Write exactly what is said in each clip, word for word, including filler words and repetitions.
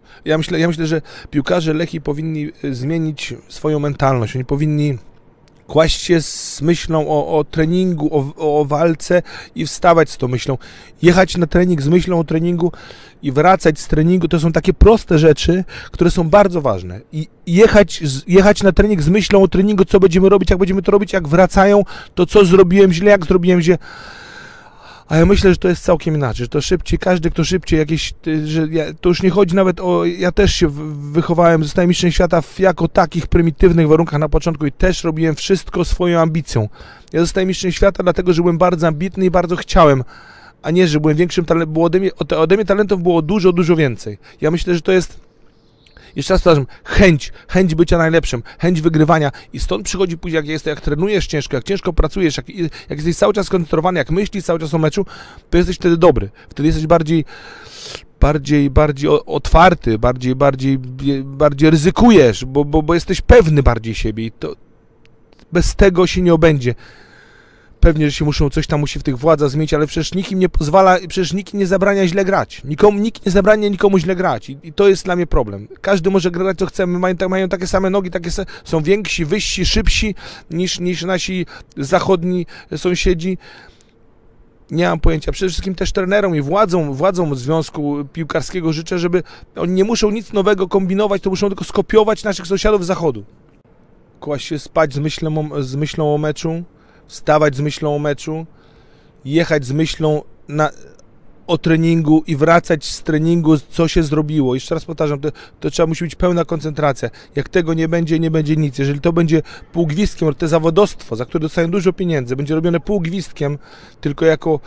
Ja myślę, ja myślę, że piłkarze Lechii powinni zmienić swoją mentalność. Oni powinni kłaść się z myślą o, o treningu, o, o walce i wstawać z tą myślą. Jechać na trening z myślą o treningu i wracać z treningu, to są takie proste rzeczy, które są bardzo ważne. I jechać, jechać na trening z myślą o treningu, co będziemy robić, jak będziemy to robić, jak wracają, to co zrobiłem źle, jak zrobiłem źle. A ja myślę, że to jest całkiem inaczej, że to szybciej, każdy kto szybciej jakieś, że ja, to już nie chodzi nawet o, ja też się wychowałem, zostałem mistrzem świata w jako takich prymitywnych warunkach na początku i też robiłem wszystko swoją ambicją. Ja zostałem mistrzem świata dlatego, że byłem bardzo ambitny i bardzo chciałem, a nie, że byłem większym talentem, bo ode mnie, ode mnie talentów było dużo, dużo więcej. Ja myślę, że to jest, jeszcze raz powtarzam, chęć, chęć bycia najlepszym, chęć wygrywania i stąd przychodzi później, jak, jest, jak trenujesz ciężko, jak ciężko pracujesz, jak, jak jesteś cały czas skoncentrowany, jak myślisz cały czas o meczu, to jesteś wtedy dobry, wtedy jesteś bardziej, bardziej, bardziej otwarty, bardziej, bardziej, bardziej ryzykujesz, bo, bo, bo jesteś pewny bardziej siebie i to bez tego się nie obędzie. Pewnie, że się muszą, coś tam musi w tych władzach zmienić, ale przecież nikt im nie pozwala, przecież nikt nie zabrania źle grać. Nikomu, nikt nie zabrania nikomu źle grać. I, i to jest dla mnie problem. Każdy może grać co chce, mają, mają takie same nogi, takie są więksi, wyżsi, szybsi niż, niż nasi zachodni sąsiedzi. Nie mam pojęcia. Przede wszystkim też trenerom i władzom, władzom Związku Piłkarskiego życzę, żeby oni nie muszą nic nowego kombinować, to muszą tylko skopiować naszych sąsiadów z zachodu. Kłaść się spać z myślą, z myślą o meczu, wstawać z myślą o meczu, jechać z myślą na, o treningu i wracać z treningu, co się zrobiło. Jeszcze raz powtarzam, to, to trzeba musi być pełna koncentracja. Jak tego nie będzie, nie będzie nic. Jeżeli to będzie półgwistkiem, to zawodowstwo, za które dostają dużo pieniędzy, będzie robione półgwistkiem, tylko jako,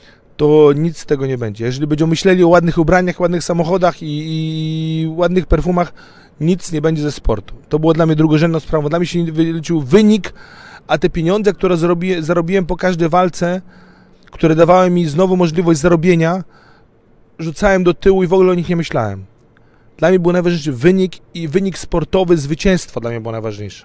to nic z tego nie będzie. Jeżeli będą myśleli o ładnych ubraniach, ładnych samochodach i, i ładnych perfumach, nic nie będzie ze sportu. To było dla mnie drugorzędną sprawą. Dla mnie się wyliczył wynik, a te pieniądze, które zarobi, zarobiłem po każdej walce, które dawały mi znowu możliwość zarobienia, rzucałem do tyłu i w ogóle o nich nie myślałem. Dla mnie był najważniejszy wynik i wynik sportowy, zwycięstwo dla mnie było najważniejsze.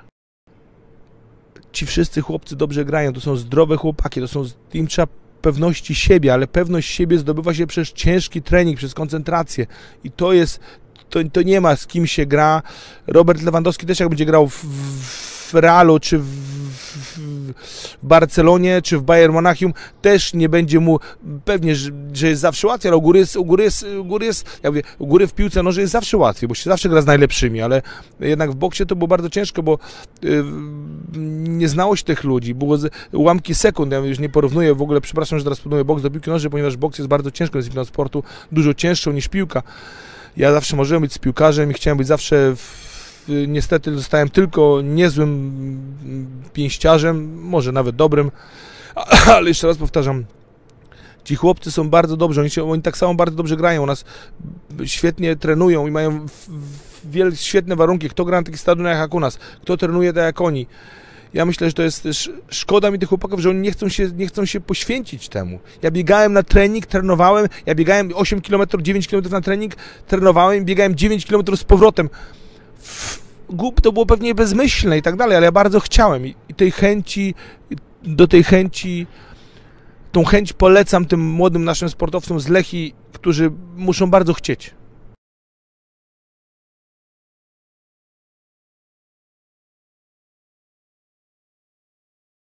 Ci wszyscy chłopcy dobrze grają, to są zdrowe chłopaki, to są, im trzeba pewności siebie, ale pewność siebie zdobywa się przez ciężki trening, przez koncentrację i to jest, to, to nie ma z kim się gra. Robert Lewandowski też jak będzie grał w, w Realu, czy w, w, w Barcelonie, czy w Bayern Monachium, też nie będzie mu, pewnie, że, że jest zawsze łatwiej, ale u góry jest, u góry jest, u góry jest ja mówię, u góry w piłce nożnej jest zawsze łatwiej, bo się zawsze gra z najlepszymi, ale jednak w boksie to było bardzo ciężko, bo yy, nie znało się tych ludzi, było z, ułamki sekund, ja już nie porównuję w ogóle, przepraszam, że teraz porównuję boks do piłki nożnej, ponieważ boks jest bardzo ciężką dyscypliną sportu, dużo cięższą niż piłka. Ja zawsze marzyłem być z piłkarzem i chciałem być zawsze, w, niestety zostałem tylko niezłym pięściarzem, może nawet dobrym, ale jeszcze raz powtarzam, ci chłopcy są bardzo dobrzy, oni, się, oni tak samo bardzo dobrze grają, u nas świetnie trenują i mają w, w wiele, świetne warunki, kto gra na takich stadionach jak u nas, kto trenuje tak jak oni. Ja myślę, że to jest też szkoda mi tych chłopaków, że oni nie chcą się, nie chcą się poświęcić temu. Ja biegałem na trening, trenowałem, ja biegałem osiem kilometrów, dziewięć kilometrów na trening, trenowałem, biegałem dziewięć kilometrów z powrotem. Głup, to było pewnie bezmyślne i tak dalej, ale ja bardzo chciałem i, i tej chęci, do tej chęci, tą chęć polecam tym młodym naszym sportowcom z Lechii, którzy muszą bardzo chcieć.